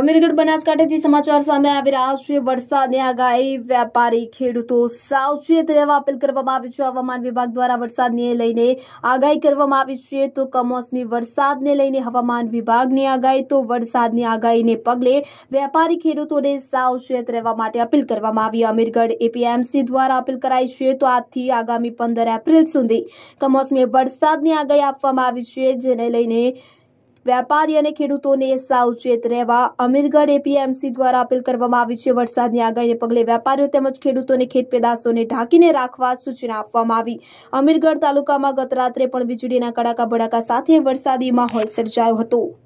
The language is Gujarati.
અમીરગઢ બનાસકાંઠાથી સમાચાર સામે આવી રહ્યા છે। વરસાદની આગાહી, વેપારી ખેડૂતો સાવચેત રહેવા અપીલ કરવામાં આવી છે। હવામાન વિભાગ દ્વારા વરસાદને લઈને આગાહી કરવામાં આવી છે। તો કમોસમી વરસાદને લઈને હવામાન વિભાગની આગાહી, તો વરસાદની આગાહીને પગલે વેપારી ખેડૂતોને સાવચેત રહેવા માટે અપીલ કરવામાં આવી। અમીરગઢ એપીએમસી દ્વારા અપીલ કરાઈ છે। તો આજથી આગામી 15 એપ્રિલ સુધી કમોસમી વરસાદની આગાહી આપવામાં આવી છે, જેને લઈને વેપારી અને ખેડૂતોને સાવચેત રહેવા અમીરગઢ એપીએમસી દ્વારા અપીલ કરવામાં આવી છે। વરસાદની આગાહીને પગલે વેપારીઓ તેમજ ખેડૂતોને ખેત પેદાશોને ઢાંકીને રાખવા સૂચના આપવામાં આવી। અમીરગઢ તાલુકામાં ગત રાત્રે પણ વીજળીના કડાકા ભડાકા સાથે વરસાદી માહોલ સર્જાયો હતો।